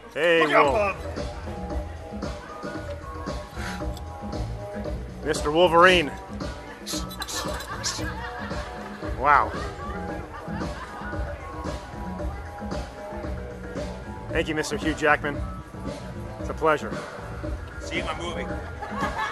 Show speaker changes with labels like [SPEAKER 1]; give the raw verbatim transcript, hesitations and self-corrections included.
[SPEAKER 1] Hey,
[SPEAKER 2] Look out,
[SPEAKER 1] Wolf.
[SPEAKER 2] Bob.
[SPEAKER 1] Mister Wolverine. Wow. Thank you, Mister Hugh Jackman. It's a pleasure.
[SPEAKER 2] See you in my movie.